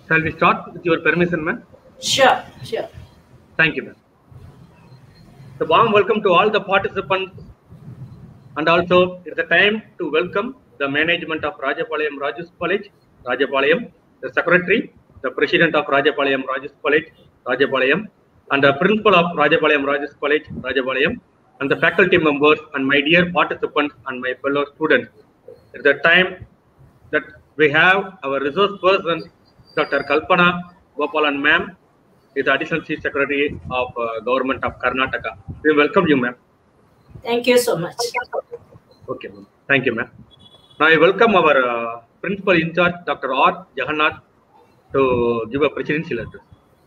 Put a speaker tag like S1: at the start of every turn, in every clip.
S1: Shall we start with your permission, ma'am?
S2: Sure.
S1: Thank you, ma'am. The warm welcome to all the participants, and also it's the time to welcome the management of Rajapalayam Rajus College, Rajapalayam, the secretary, the president of Rajapalayam Rajus College, Rajapalayam, and the principal of Rajapalayam Rajus College, Rajapalayam, and the faculty members and my dear participants and my fellow students. It's the time that we have our resource person, Dr. Kalpana Gopalan, ma'am, is the additional chief secretary of government of Karnataka. We welcome you, ma'am.
S2: Thank you so much.
S1: Okay, ma'am. Thank you, ma'am. Now I welcome our principal in charge, Dr. R. Jagannath, to give a presidential address.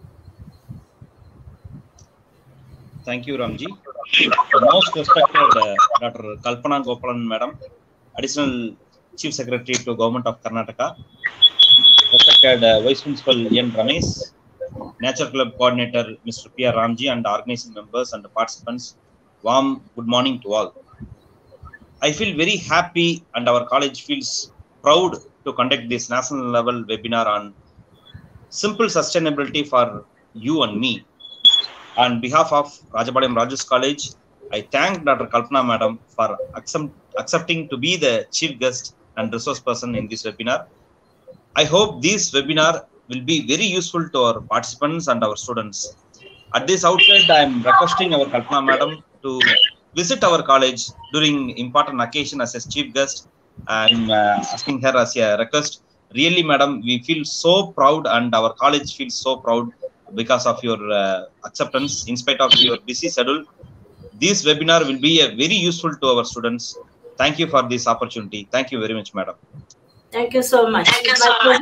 S3: Thank you, Ramji. Most respected Dr. Kalpana Gopalan, madam, additional chief secretary to government of Karnataka, respected vice principal N. Ramesh, Nature Club coordinator Mr. P.R. Ramji, and organizing members and participants, warm good morning to all. I feel very happy and our college feels proud to conduct this national level webinar on simple sustainability for you and me. On behalf of Rajapalayam Rajus College, I thank Dr. Kalpana madam for accepting to be the chief guest and resource person in this webinar. I hope this webinar will be very useful to our participants and our students. At this outset, I am requesting our Kalpana madam to visit our college during important occasion as a chief guest. I am asking her as a request. Really, madam, we feel so proud and our college feels so proud because of your acceptance in spite of your busy schedule. This webinar will be very useful to our students. Thank you for this opportunity. Thank you very much, madam.
S2: Thank you so much.
S3: Thank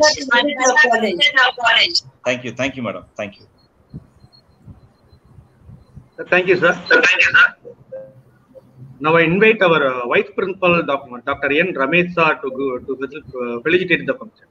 S3: you, madam. Thank you.
S1: Thank you, sir. Now I invite our vice principal, Dr. N. Ramesh sir, to visit, felicitate the function.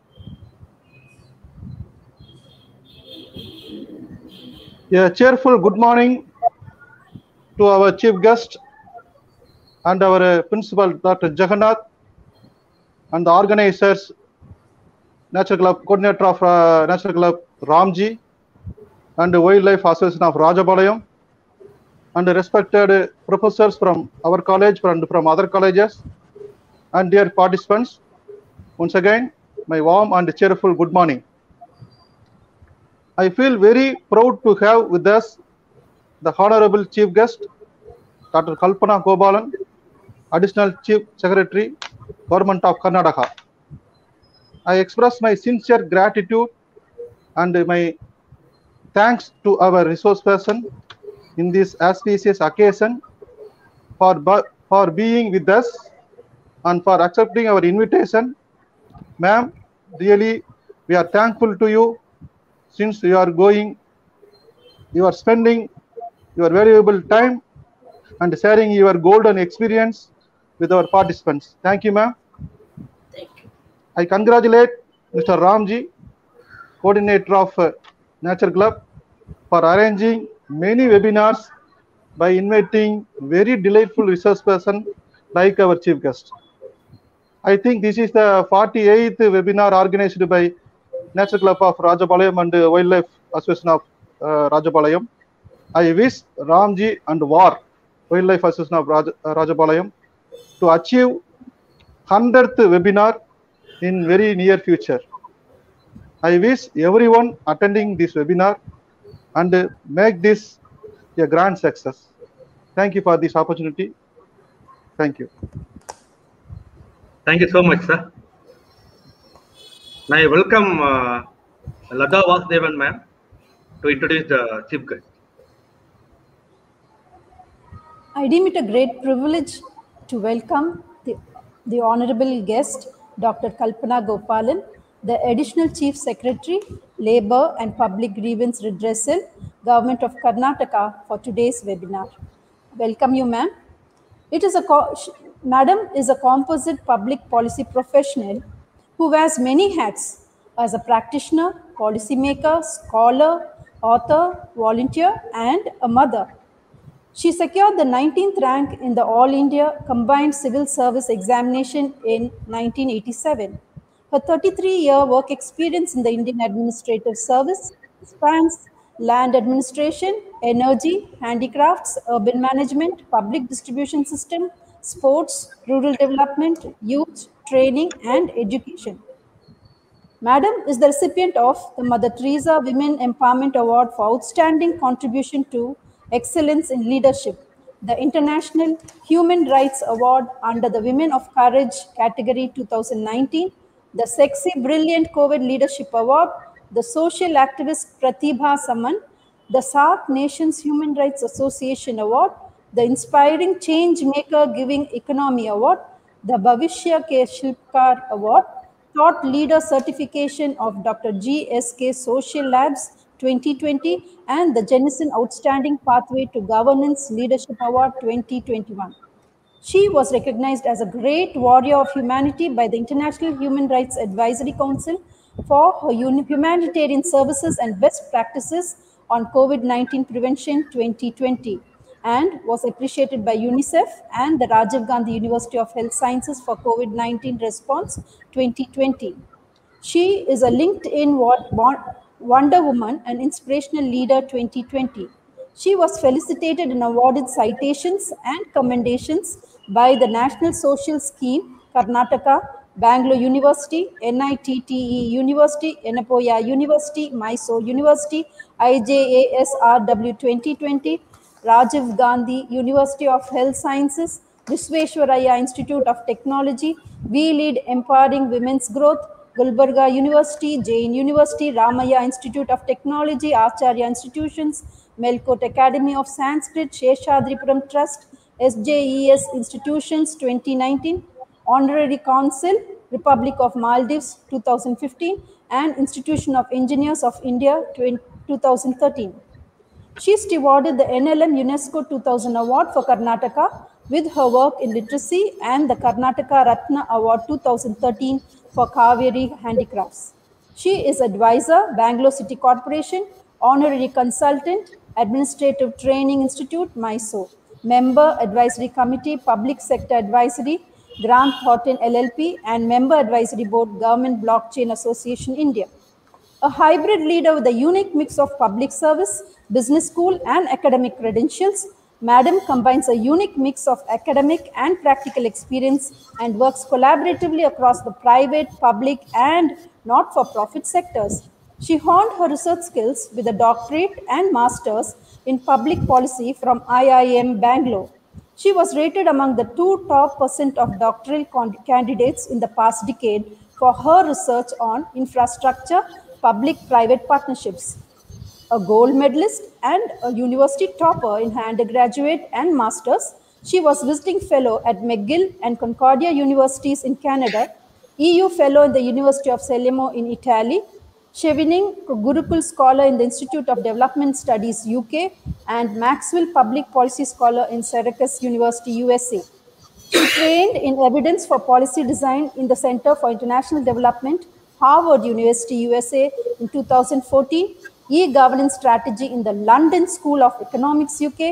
S4: A cheerful good morning to our chief guest and our principal, Dr. Jagannath, and the organizers, Nature Club coordinator of Nature Club Ramji, and the Wildlife Association of Rajapalayam, and the respected professors from our college and from other colleges, and dear participants. Once again, my warm and cheerful good morning. I feel very proud to have with us the Honorable Chief Guest, Dr. Kalpana Gopalan, Additional Chief Secretary, Government of Karnataka. I express my sincere gratitude and my thanks to our resource person in this auspicious occasion for being with us and for accepting our invitation. Ma'am, really, we are thankful to you since you are spending your valuable time and sharing your golden experience with our participants. Thank you, ma'am.
S2: Thank you.
S4: I congratulate Mr. Ramji, coordinator of Nature Club, for arranging many webinars by inviting very delightful resource person like our chief guest. I think this is the 48th webinar organized by Nature Club of Rajapalayam and Wildlife Association of Rajapalayam. I wish Ramji and WAR, Wildlife Association of Rajapalayam, to achieve 100th webinar in very near future. I wish everyone attending this webinar and make this a grand success. Thank you for this opportunity. Thank you.
S1: Thank you so much, sir. Now I welcome Lada Vasudevan ma'am to introduce the chief guest.
S5: I deem it a great privilege to welcome the honorable guest, Dr. Kalpana Gopalan, the Additional Chief Secretary, Labour and Public Grievance Redressal, Government of Karnataka, for today's webinar. Welcome you, ma'am. Madam is a composite public policy professional who wears many hats as a practitioner, policymaker, scholar, author, volunteer, and a mother. She secured the 19th rank in the All India Combined Civil Service Examination in 1987. Her 33-year work experience in the Indian Administrative Service spans land administration, energy, handicrafts, urban management, public distribution system, sports, rural development, youth, training, and education. Madam is the recipient of the Mother Teresa Women Empowerment Award for Outstanding Contribution to Excellence in Leadership, the International Human Rights Award under the Women of Courage category 2019, the Sexy Brilliant COVID Leadership Award, the Social Activist Pratibha Saman, the SAARC Nations Human Rights Association Award, the Inspiring Change Maker Giving Economy Award, the Bhavishya K. Shilpkar Award, Thought Leader Certification of Dr. G.S.K. Social Labs 2020, and the Jennison Outstanding Pathway to Governance Leadership Award 2021. She was recognized as a great warrior of humanity by the International Human Rights Advisory Council for her humanitarian services and best practices on COVID-19 prevention 2020, and was appreciated by UNICEF and the Rajiv Gandhi University of Health Sciences for COVID-19 response 2020. She is a LinkedIn Wonder Woman and Inspirational Leader 2020. She was felicitated and awarded citations and commendations by the National Social Scheme, Karnataka, Bangalore University, NITTE University, Enapoya University, Mysore University, IJASRW 2020, Rajiv Gandhi University of Health Sciences, Visvesvaraya Institute of Technology, We Lead Empowering Women's Growth, Gulbarga University, Jain University, Ramaya Institute of Technology, Acharya Institutions, Melkote Academy of Sanskrit, Sheshadripuram Trust, SJES Institutions 2019, Honorary Council, Republic of Maldives 2015, and Institution of Engineers of India 2013. She is awarded the NLM UNESCO 2000 Award for Karnataka with her work in literacy and the Karnataka Ratna Award 2013 for Kaveri Handicrafts. She is advisor, Bangalore City Corporation, honorary consultant, Administrative Training Institute, Mysore, member Advisory Committee, Public Sector Advisory, Grant Thornton LLP, and member Advisory Board, Government Blockchain Association, India. A hybrid leader with a unique mix of public service, business school, and academic credentials, Madam combines a unique mix of academic and practical experience and works collaboratively across the private, public, and not-for-profit sectors. She honed her research skills with a doctorate and master's in public policy from IIM Bangalore. She was rated among the 2 top % of doctoral candidates in the past decade for her research on infrastructure, public-private partnerships. A gold medalist and a university topper in her undergraduate and master's, she was visiting fellow at McGill and Concordia Universities in Canada, EU fellow in the University of Salerno in Italy, Chevening Gurukul Scholar in the Institute of Development Studies, UK, and Maxwell Public Policy Scholar in Syracuse University, USA. She trained in evidence for policy design in the Center for International Development, Harvard University, USA in 2014, e-governance strategy in the London School of Economics, UK,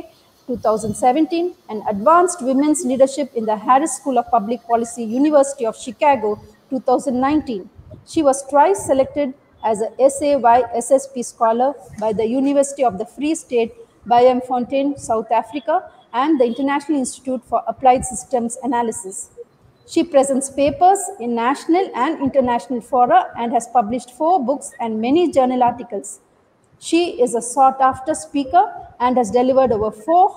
S5: 2017, and advanced women's leadership in the Harris School of Public Policy, University of Chicago, 2019. She was twice selected as a SAY-SSP scholar by the University of the Free State, Bloemfontein, South Africa, and the International Institute for Applied Systems Analysis. She presents papers in national and international fora and has published 4 books and many journal articles. She is a sought-after speaker and has delivered over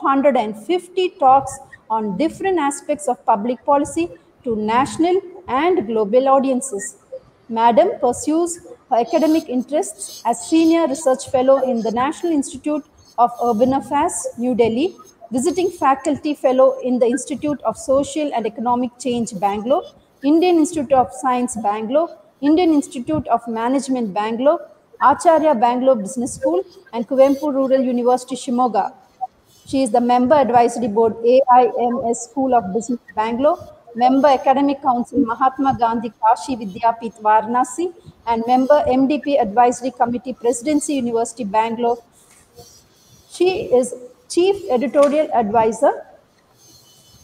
S5: 450 talks on different aspects of public policy to national and global audiences. Madam pursues her academic interests as Senior Research Fellow in the National Institute of Urban Affairs, New Delhi, Visiting Faculty Fellow in the Institute of Social and Economic Change, Bangalore, Indian Institute of Science, Bangalore, Indian Institute of Management, Bangalore, Acharya Bangalore Business School, and Kuvempu Rural University, Shimoga. She is the Member Advisory Board, AIMS School of Business, Bangalore, Member Academic Council, Mahatma Gandhi Kashi Vidyapith, Varanasi, and Member MDP Advisory Committee, Presidency University, Bangalore. She is Chief Editorial Advisor,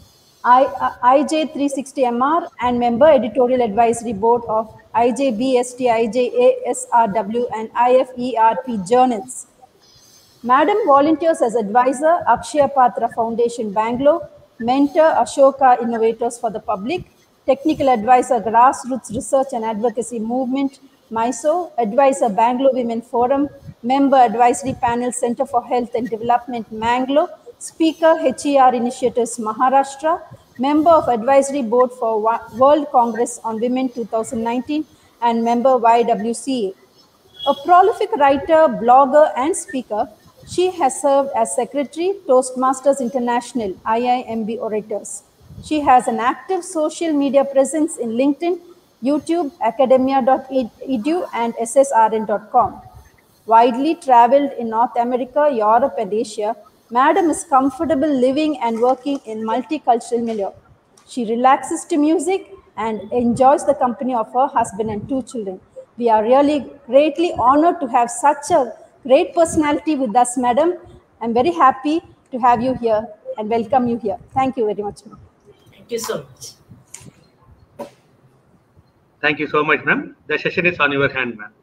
S5: IJ360MR and member editorial advisory board of IJBST, IJASRW and IFERP journals. Madam volunteers as advisor, Akshaya Patra Foundation, Bangalore, mentor, Ashoka Innovators for the Public, technical advisor, Grassroots Research and Advocacy Movement, Mysore, advisor, Bangalore Women Forum, member, advisory panel, Center for Health and Development, Mangalore, speaker, HER Initiatives, Maharashtra, member of advisory board for World Congress on Women 2019, and member YWCA. A prolific writer, blogger, and speaker, she has served as secretary, Toastmasters International, IIMB Orators. She has an active social media presence in LinkedIn, YouTube, academia.edu, and ssrn.com. Widely traveled in North America, Europe, and Asia, Madam is comfortable living and working in multicultural milieu. She relaxes to music and enjoys the company of her husband and 2 children. We are really greatly honored to have such a great personality with us, Madam. I'm very happy to have you here and welcome you here. Thank you very much, ma'am.
S2: Thank you so much.
S1: Thank you so much, ma'am. The session is on your hand, ma'am.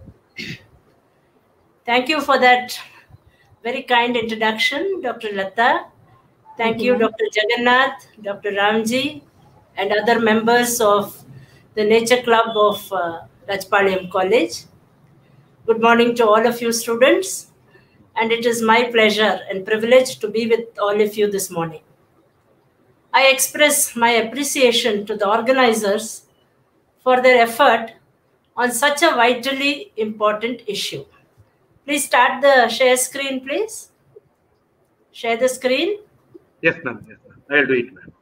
S2: Thank you for that very kind introduction, Dr. Lata. Thank you, Dr. Jagannath, Dr. Ramji, and other members of the Nature Club of Rajpalayam College. Good morning to all of you students, and it is my pleasure and privilege to be with all of you this morning. I express my appreciation to the organizers for their effort on such a vitally important issue. Please start the share screen, please. Share the screen.
S1: Yes, ma'am. Yes, ma'am. I'll do it, ma'am.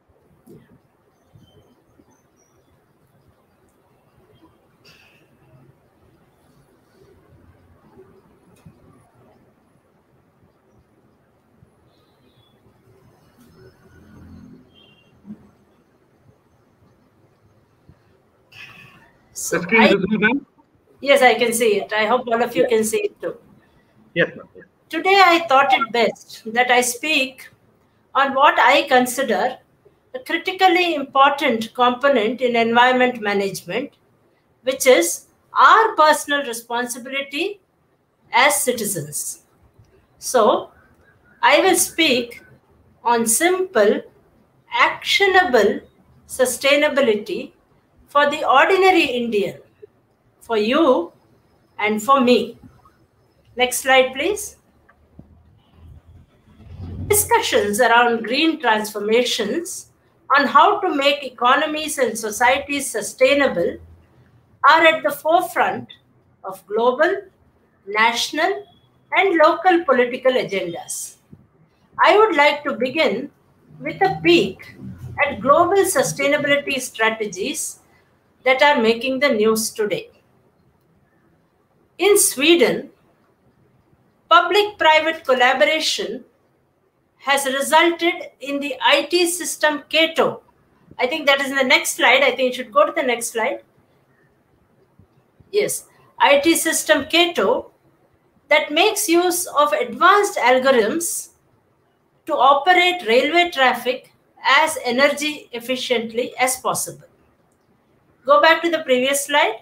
S2: So
S1: The screen is visible, ma'am?
S2: yes, I can see it. I hope all of you can see it too.
S1: Yes, ma'am. Yes.
S2: Today, I thought it best that I speak on what I consider a critically important component in environment management, which is our personal responsibility as citizens. So, I will speak on simple, actionable sustainability for the ordinary Indian, for you and for me. Next slide, please. Discussions around green transformations on how to make economies and societies sustainable are at the forefront of global, national, and local political agendas. I would like to begin with a peek at global sustainability strategies that are making the news today. In Sweden, public-private collaboration has resulted in the IT system Cato. I think that is in the next slide. I think you should go to the next slide. Yes, IT system Cato that makes use of advanced algorithms to operate railway traffic as energy efficiently as possible. Go back to the previous slide.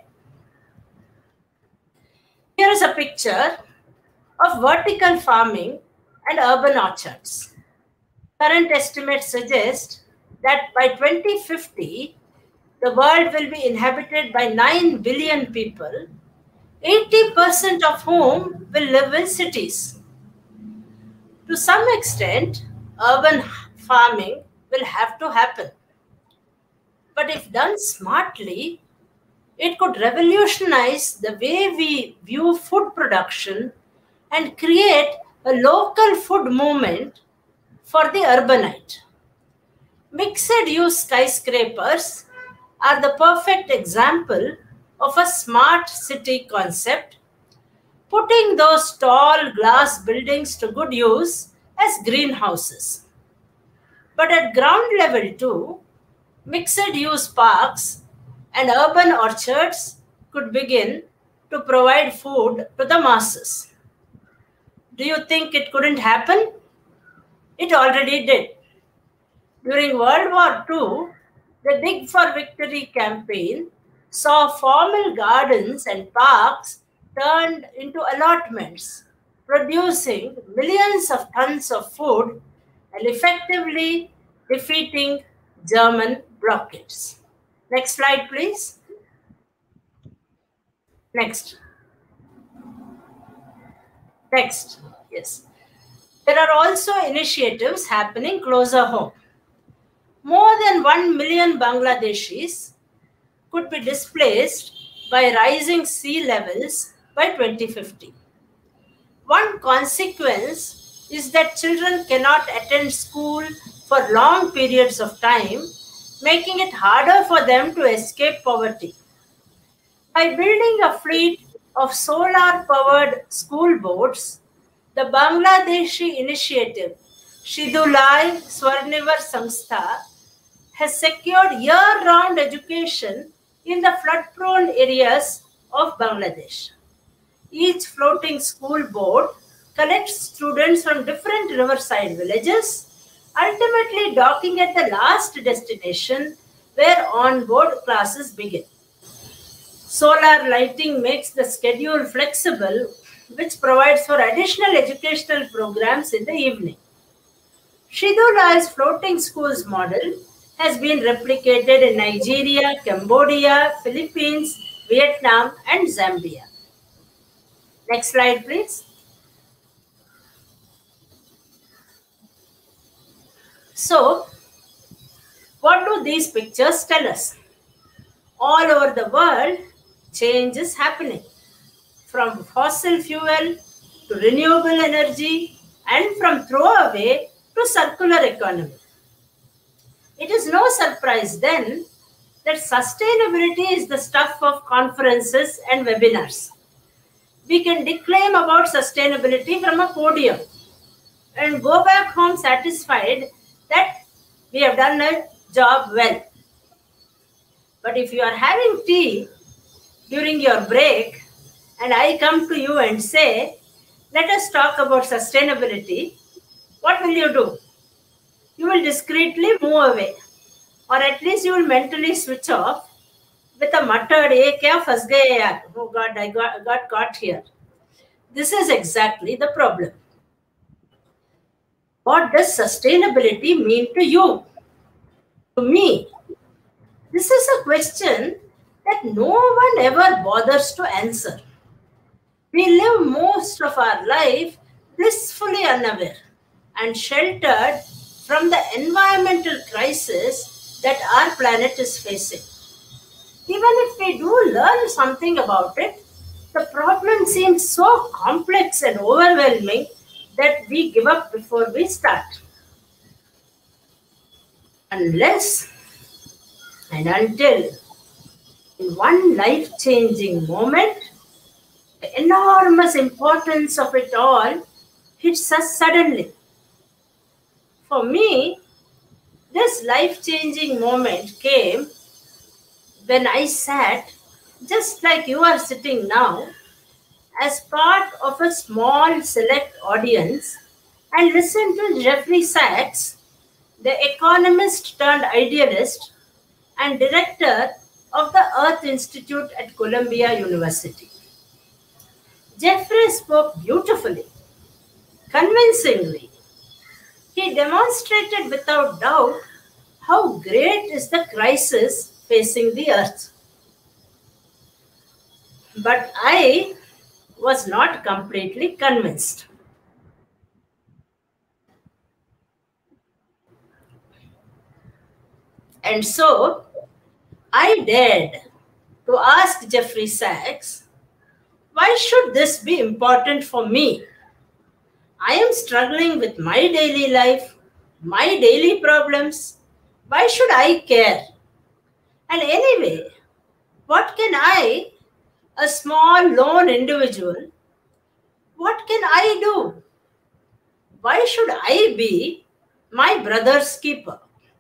S2: Here is a picture of vertical farming and urban orchards. Current estimates suggest that by 2050, the world will be inhabited by 9 billion people, 80% of whom will live in cities. To some extent, urban farming will have to happen. But if done smartly, it could revolutionize the way we view food production and create a local food movement for the urbanite. Mixed-use skyscrapers are the perfect example of a smart city concept, putting those tall glass buildings to good use as greenhouses. But at ground level too, mixed-use parks and urban orchards could begin to provide food to the masses. Do you think it couldn't happen? It already did. During World War II, the Dig for Victory campaign saw formal gardens and parks turned into allotments, producing millions of tons of food and effectively defeating German blockades. Next slide, please. Next. Next, yes. There are also initiatives happening closer home. More than 1 million Bangladeshis could be displaced by rising sea levels by 2050. One consequence is that children cannot attend school for long periods of time, making it harder for them to escape poverty. By building a fleet of solar-powered school boats, the Bangladeshi initiative Shidulai Swarnivar Samstha has secured year-round education in the flood-prone areas of Bangladesh. Each floating school boat collects students from different riverside villages, ultimately docking at the last destination where on-board classes begin. Solar lighting makes the schedule flexible, which provides for additional educational programs in the evening. Shidulai's floating schools model has been replicated in Nigeria, Cambodia, Philippines, Vietnam, and Zambia. Next slide, please. So, what do these pictures tell us? All over the world, change is happening, from fossil fuel to renewable energy and from throwaway to circular economy. It is no surprise then that sustainability is the stuff of conferences and webinars. We can declaim about sustainability from a podium and go back home satisfied that we have done a job well. But if you are having tea during your break and I come to you and say, let us talk about sustainability, what will you do? You will discreetly move away, or at least you will mentally switch off with a muttered, "Ye kya phas gaye yaar? Oh God, I got caught here." This is exactly the problem. What does sustainability mean to you? To me, this is a question that no one ever bothers to answer. We live most of our life blissfully unaware and sheltered from the environmental crisis that our planet is facing. Even if we do learn something about it, the problem seems so complex and overwhelming that we give up before we start. Unless and until in one life-changing moment, the enormous importance of it all hits us suddenly. For me, this life-changing moment came when I sat, just like you are sitting now, as part of a small select audience and listened to Jeffrey Sachs, the economist turned idealist and director of the Earth Institute at Columbia University. Jeffrey spoke beautifully, convincingly. He demonstrated without doubt how great is the crisis facing the earth. But I was not completely convinced. And so I dared to ask Jeffrey Sachs, why should this be important for me? I am struggling with my daily life, my daily problems. Why should I care? And anyway, what can I, a small lone individual, what can I do? Why should I be my brother's keeper?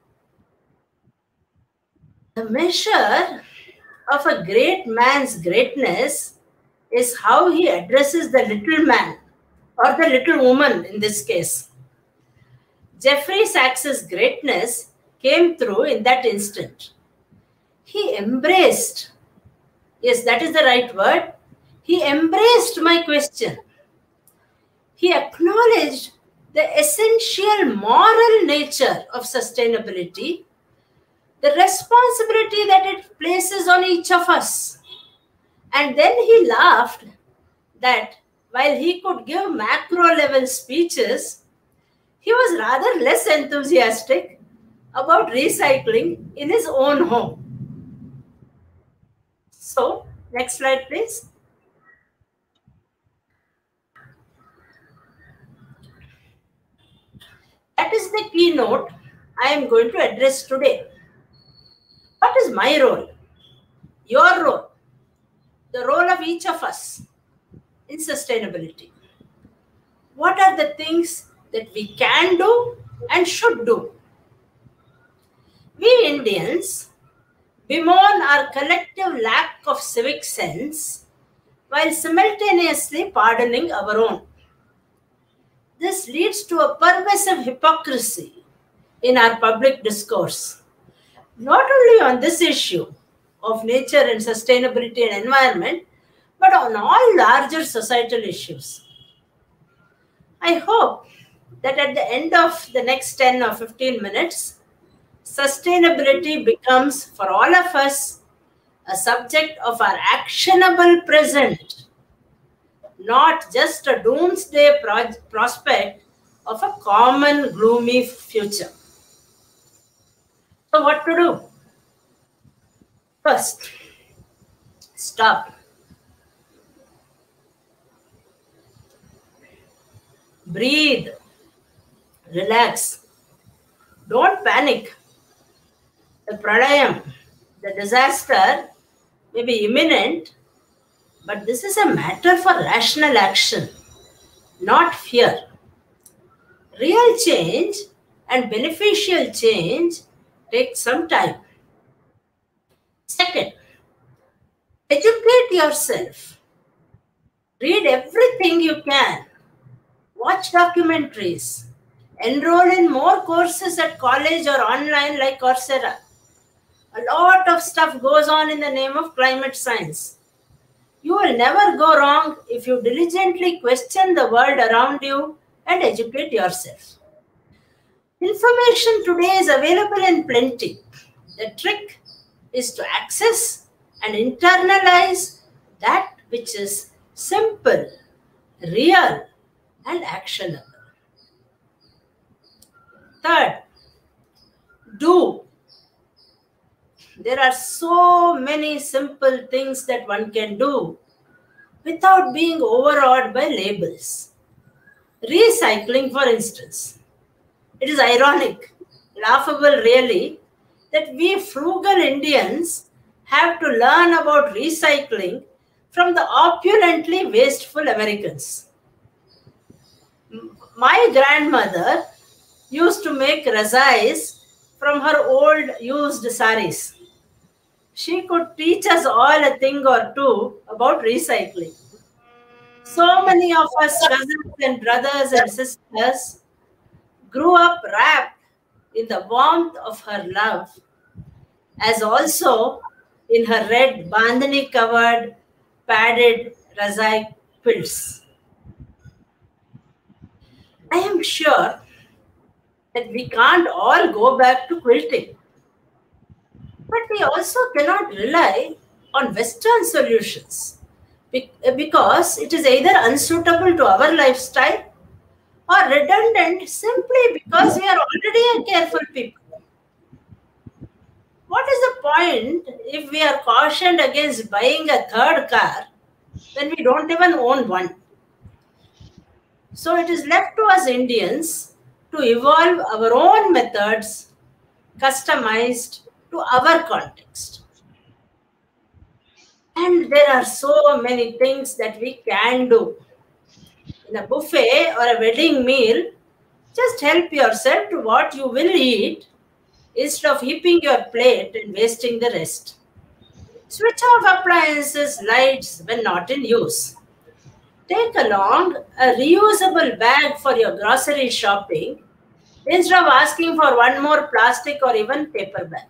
S2: The measure of a great man's greatness is how he addresses the little man, or the little woman in this case. Jeffrey Sachs's greatness came through in that instant. He embraced, yes, that is the right word. He embraced my question. He acknowledged the essential moral nature of sustainability, the responsibility that it places on each of us. And then he laughed that while he could give macro level speeches, he was rather less enthusiastic about recycling in his own home. So, next slide, please. That is the keynote I am going to address today. What is my role? Your role? The role of each of us in sustainability. What are the things that we can do and should do? We Indians bemoan our collective lack of civic sense while simultaneously pardoning our own. This leads to a pervasive hypocrisy in our public discourse, not only on this issue of nature and sustainability and environment, but on all larger societal issues. I hope that at the end of the next 10 or 15 minutes, sustainability becomes for all of us a subject of our actionable present, not just a doomsday prospect of a common gloomy future. So what to do? First, stop. Breathe. Relax. Don't panic. The pralayam, the disaster may be imminent, but this is a matter for rational action, not fear. Real change and beneficial change takes some time. Second, educate yourself. Read everything you can. Watch documentaries. Enroll in more courses at college or online like Coursera. A lot of stuff goes on in the name of climate science. You will never go wrong if you diligently question the world around you and educate yourself. Information today is available in plenty. The trick is to access and internalize that which is simple, real, and actionable. Third, do. There are so many simple things that one can do without being overawed by labels. Recycling, for instance. It is ironic, laughable really, that we frugal Indians have to learn about recycling from the opulently wasteful Americans. My grandmother used to make razais from her old used saris. She could teach us all a thing or two about recycling. So many of us cousins and brothers and sisters grew up wrapped in the warmth of her love, as also in her red bandhani covered padded razai quilts. I am sure that we can't all go back to quilting. But we also cannot rely on Western solutions because it is either unsuitable to our lifestyle or redundant simply because we are already a careful people. What is the point if we are cautioned against buying a third car when we don't even own one? So it is left to us Indians to evolve our own methods customized to our context. And there are so many things that we can do. In a buffet or a wedding meal, just help yourself to what you will eat instead of heaping your plate and wasting the rest. Switch off appliances, lights when not in use. Take along a reusable bag for your grocery shopping instead of asking for one more plastic or even paper bag.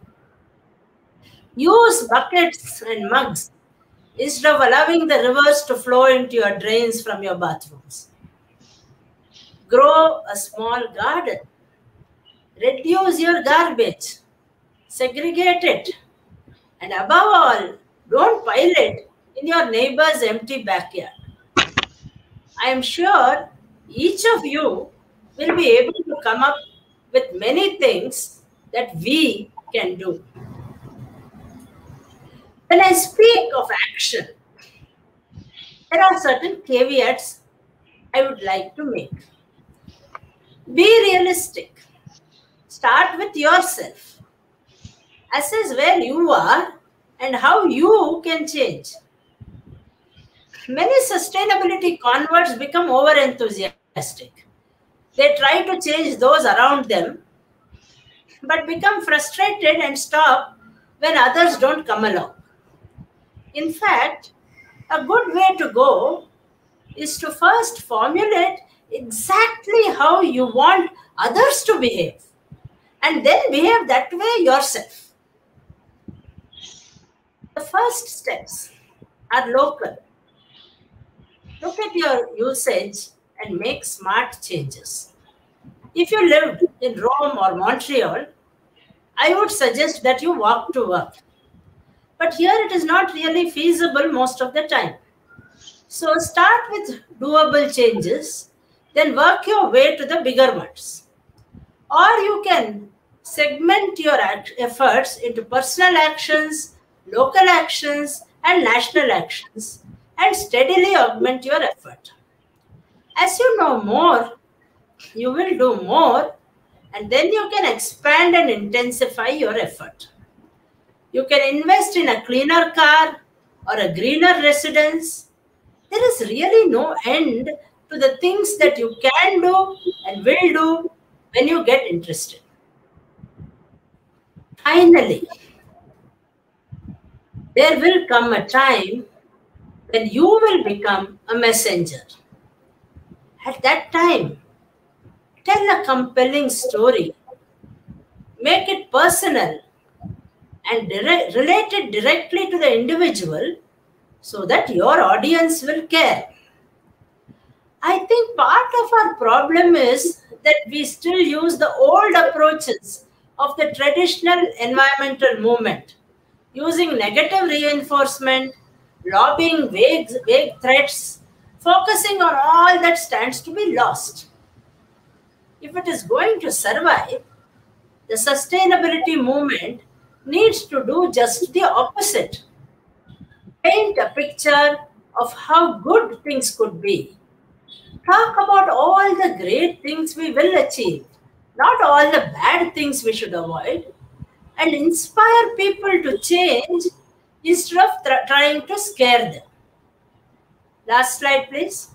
S2: Use buckets and mugs instead of allowing the rivers to flow into your drains from your bathrooms. Grow a small garden. Reduce your garbage. Segregate it. And above all, don't pile it in your neighbor's empty backyard. I am sure each of you will be able to come up with many things that we can do. When I speak of action, there are certain caveats I would like to make. Be realistic. Start with yourself. Assess where you are and how you can change. Many sustainability converts become over-enthusiastic. They try to change those around them, but become frustrated and stop when others don't come along. In fact, a good way to go is to first formulate exactly how you want others to behave, and then behave that way yourself. The first steps are local. Look at your usage and make smart changes. If you lived in Rome or Montreal, I would suggest that you walk to work. But here it is not really feasible most of the time. So start with doable changes, then work your way to the bigger ones. Or you can segment your efforts into personal actions, local actions, and national actions, and steadily augment your effort. As you know more, you will do more, and then you can expand and intensify your effort. You can invest in a cleaner car or a greener residence. There is really no end to the things that you can do and will do when you get interested. Finally, there will come a time when you will become a messenger. At that time, tell a compelling story, make it personal, and relate it directly to the individual so that your audience will care. I think part of our problem is that we still use the old approaches of the traditional environmental movement, using negative reinforcement, lobbying vague threats, focusing on all that stands to be lost. If it is going to survive, the sustainability movement needs to do just the opposite. Paint a picture of how good things could be. Talk about all the great things we will achieve, not all the bad things we should avoid, and inspire people to change instead of trying to scare them. Last slide, please.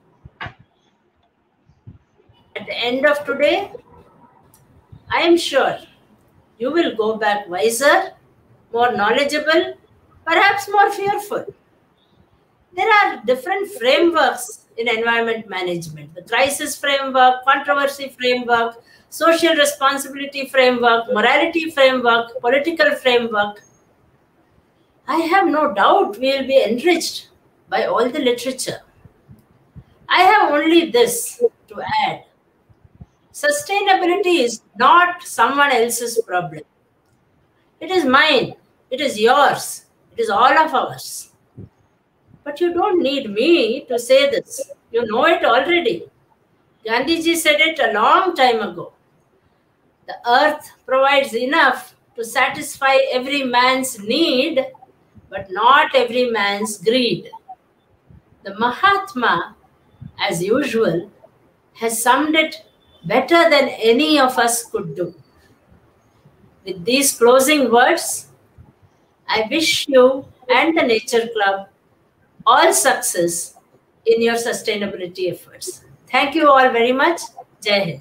S2: At the end of today, I am sure you will go back wiser, more knowledgeable, perhaps more fearful. There are different frameworks in environment management: the crisis framework, controversy framework, social responsibility framework, morality framework, political framework. I have no doubt we will be enriched by all the literature. I have only this to add. Sustainability is not someone else's problem. It is mine. It is yours. It is all of ours. But you don't need me to say this. You know it already. Gandhiji said it a long time ago. The earth provides enough to satisfy every man's need, but not every man's greed. The Mahatma, as usual, has summed it better than any of us could do. With these closing words, I wish you and the Nature Club all success in your sustainability efforts. Thank you all very much. Jai Hind.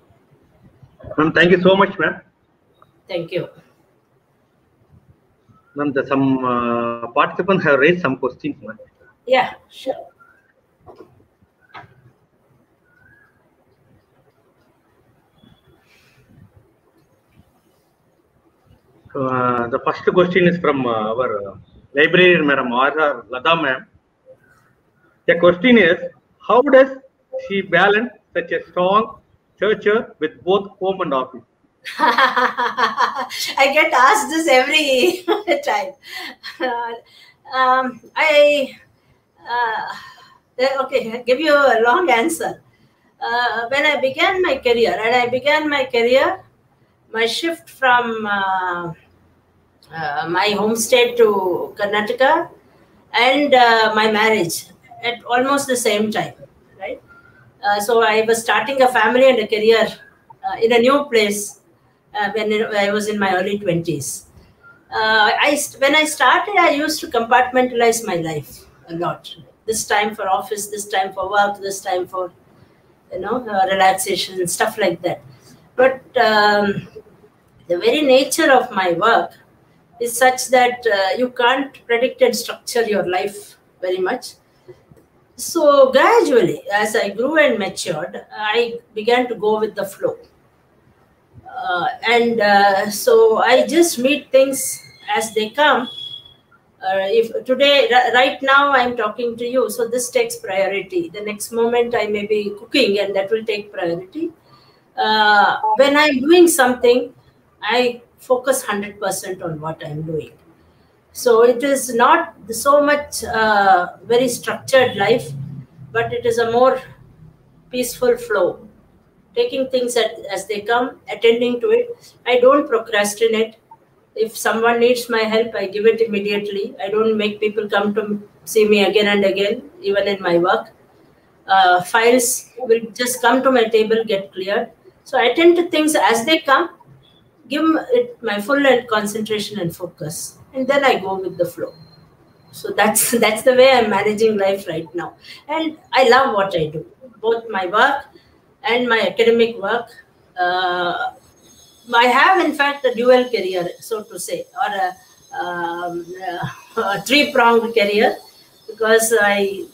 S1: Ma'am, thank you so much, ma'am.
S2: Thank you.
S1: Ma'am, some participants have raised some questions, ma'am.
S2: Yeah, sure.
S1: The first question is from our librarian, Madam R.R. Lada, ma'am. The question is, how does she balance such a strong churcher with both home and office?
S2: I get asked this every time. Okay, I'll give you a long answer. When I began my career, my shift from my home state to Karnataka and my marriage at almost the same time, right? So I was starting a family and a career in a new place when I was in my early 20s. When I started, I used to compartmentalize my life a lot. This time for office, this time for work, this time for relaxation and stuff like that. But the very nature of my work is such that you can't predict and structure your life very much. So gradually, as I grew and matured, I began to go with the flow. So I just meet things as they come. If today, right now, I'm talking to you, so this takes priority. The next moment, I may be cooking, and that will take priority. When I'm doing something, I focus 100% on what I'm doing. So it is not so much very structured life, but it is a more peaceful flow. Taking things as they come, attending to it. I don't procrastinate. If someone needs my help, I give it immediately. I don't make people come to see me again and again, even in my work. Files will just come to my table, get cleared. So I attend to things as they come, give it my full concentration and focus, and then I go with the flow. So that's the way I'm managing life right now. And I love what I do, both my work and my academic work. I have, in fact, a dual career, so to say, or a three-pronged career, because I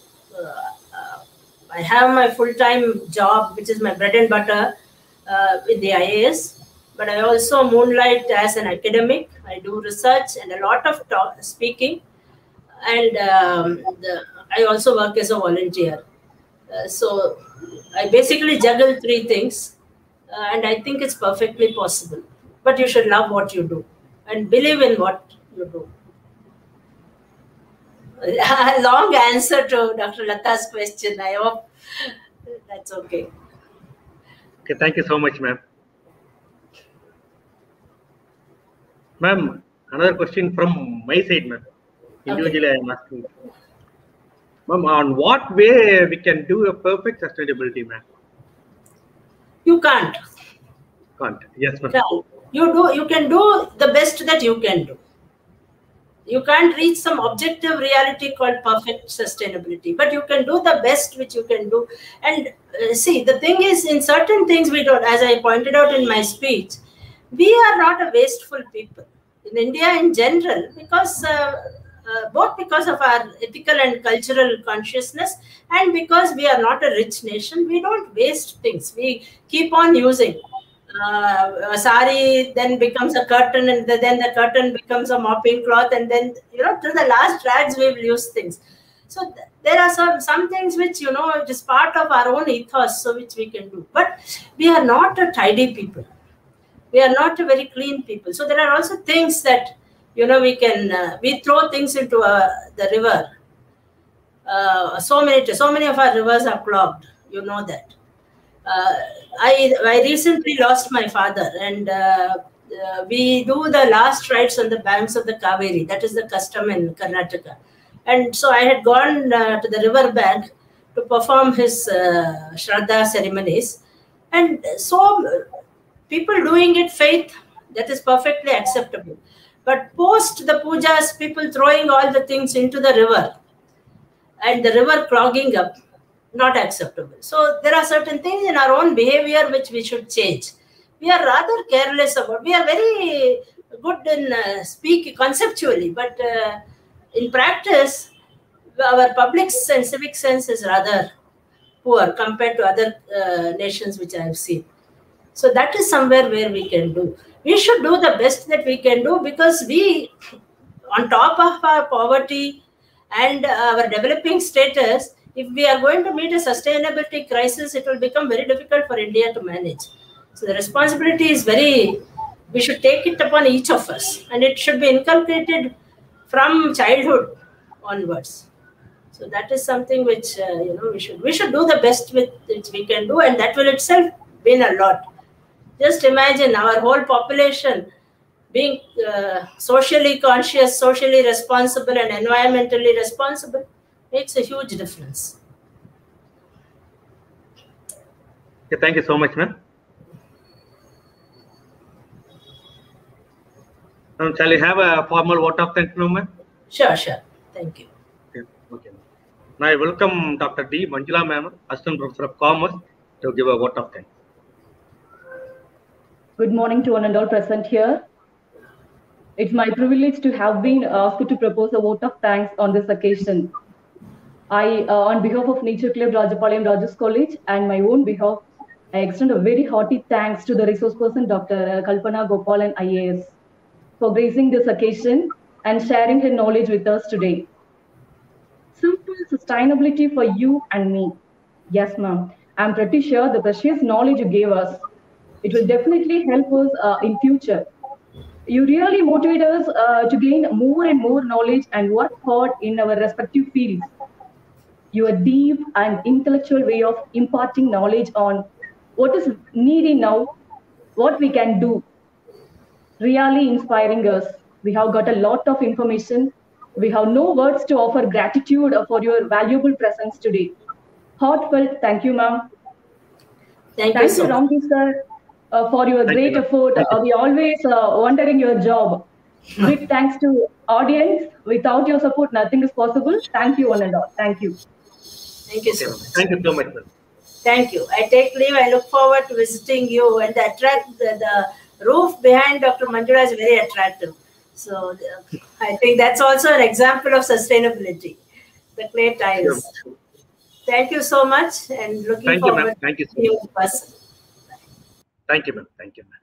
S2: have my full-time job, which is my bread and butter with the IAS, but I also moonlight as an academic. I do research and a lot of speaking, and I also work as a volunteer. So I basically juggle three things. And I think it's perfectly possible. But you should love what you do and believe in what you do. A long answer to Dr. Lata's question. I hope that's okay.
S1: Okay, thank you so much, ma'am. Ma'am, another question from my side, ma'am. Individually, I am asking. Ma'am, on what way we can do a perfect sustainability, ma'am?
S2: You can't.
S1: Can't. Yes, ma'am.
S2: No. You can do the best that you can do. You can't reach some objective reality called perfect sustainability, but you can do the best which you can do. And see, the thing is, in certain things we don't, as I pointed out in my speech, we are not a wasteful people in India in general, because both because of our ethical and cultural consciousness, and because we are not a rich nation, we don't waste things. We keep on using. A sari then becomes a curtain, and then the curtain becomes a mopping cloth, and then to the last rags we will use things. So there are some things which it is part of our own ethos, so which we can do. But we are not a tidy people. We are not a very clean people. So there are also things that we can we throw things into the river. So many of our rivers are clogged. You know that. I recently lost my father, and we do the last rites on the banks of the Kaveri. That is the custom in Karnataka. And so I had gone to the river bank to perform his Shraddha ceremonies. And so people doing it faith, that is perfectly acceptable. But post the pujas, people throwing all the things into the river and the river clogging up, not acceptable. So there are certain things in our own behavior which we should change. We are rather careless about. We are very good in speak conceptually, but in practice, our public and civic sense is rather poor compared to other nations which I have seen. So that is somewhere where we can do. We should do the best that we can do, because we, on top of our poverty and our developing status, if we are going to meet a sustainability crisis, it will become very difficult for India to manage. So the responsibility is we should take it upon each of us, and it should be inculcated from childhood onwards. So that is something which we should do the best with which we can do, and that will itself mean a lot. Just imagine our whole population being socially conscious, socially responsible, and environmentally responsible makes a huge difference.
S1: Okay, thank you so much, ma'am. Shall we have a formal vote of thanks now, ma'am?
S2: Sure. Thank you.
S1: Okay. Now I welcome Dr. D. Manjula ma'am, Assistant Professor of Commerce, to give a vote of thanks.
S6: Good morning to one and all present here. It's my privilege to have been asked to propose a vote of thanks on this occasion. I, on behalf of Nature Club Rajapalayam Rajus College and my own behalf, I extend a very hearty thanks to the resource person, Dr. Kalpana Gopalan, IAS, for gracing this occasion and sharing her knowledge with us today. Simple sustainability for you and me. Yes, ma'am. I'm pretty sure the precious knowledge you gave us, it will definitely help us in future. You really motivate us to gain more and more knowledge and work hard in our respective fields. Your deep and intellectual way of imparting knowledge on what is needed now, what we can do, really inspiring us. We have got a lot of information. We have no words to offer gratitude for your valuable presence today. Heartfelt thank you, ma'am.
S2: Thank you so much.
S6: Ramji sir, for your great effort. We always wondering your job. Big thanks to audience. Without your support, nothing is possible. Thank you one and all. Thank you.
S2: Thank you so much.
S1: Thank you so much, sir.
S2: Thank you. I take leave. I look forward to visiting you, and the roof behind Dr. Manjula is very attractive. So I think that's also an example of sustainability. The clay tiles. Sure. Thank you so much, and looking forward to seeing you in person.
S1: Thank you, ma'am. Thank you, ma'am.